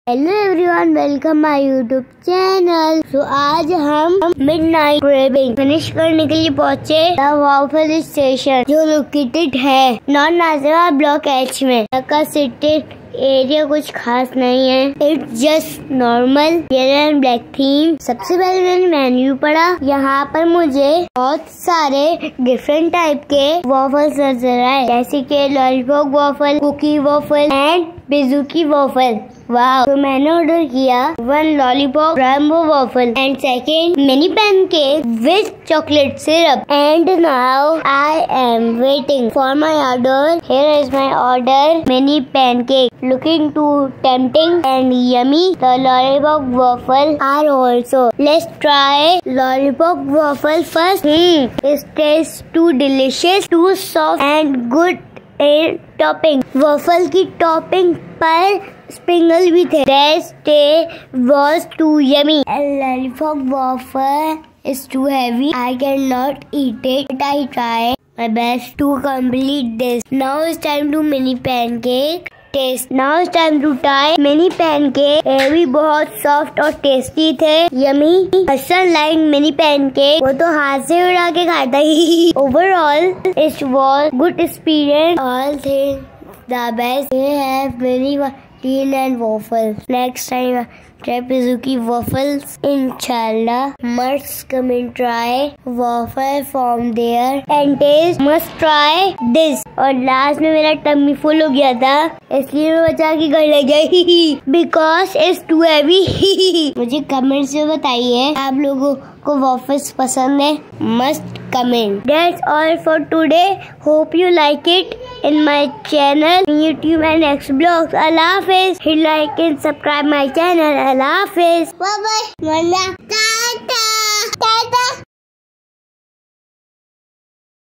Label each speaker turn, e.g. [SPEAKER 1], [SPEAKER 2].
[SPEAKER 1] Hello everyone, welcome my YouTube channel. तो आज हम मिडनाइट क्रेविंग फिनिश करने के लिए पहुँचे द वाफल स्टेशन, जो लोकेटेड है नॉर्थ नाजिरा ब्लॉक एच में। का सिटेड एरिया कुछ खास नहीं है, it's just normal yellow and black theme. सबसे पहले मैंने मेन्यू पढ़ा। यहाँ पर मुझे बहुत सारे डिफरेंट टाइप के वॉफल्स नजर आए, जैसे कि lollipop waffle, cookie waffle and बिजुकी वॉफल। वाह! तो मैंने ऑर्डर किया 1 lollipop rainbow waffle and second mini pancake with chocolate syrup. And now I am waiting for my order. Here is my order, mini pancake, looking too tempting and yummy. The lollipop waffle are also. Let's try lollipop waffle first. It tastes too delicious, too soft and good in topping. Waffle की topping पर sprinkle भी थे. That was too yummy. And lollipop waffle is too heavy. I cannot eat it, but I try my best to complete this. Now it's time to mini pancake. Taste. Now it's time to try mini pancake. ये भी बहुत soft और tasty थे, yummy. Hasan like mini pancake, वो तो हाथ से उड़ा के खाता ही। Overall it was good experience. All things the best. They have many tea and waffles. Next time try Bizuki waffles, inshallah. Must come and try waffle from there and taste. Must try this. और last में मेरा tummy full हो गया था, इसलिए मैं बचा के घर ले गई because it's too heavy. मुझे कमेंट्स में बताइए आप लोगों को waffles पसंद है। Must comment. That's all for today. Hope you like it in my channel, YouTube and next blogs. Allah Hafiz. Hit like and subscribe my channel. Allah Hafiz. Bye bye.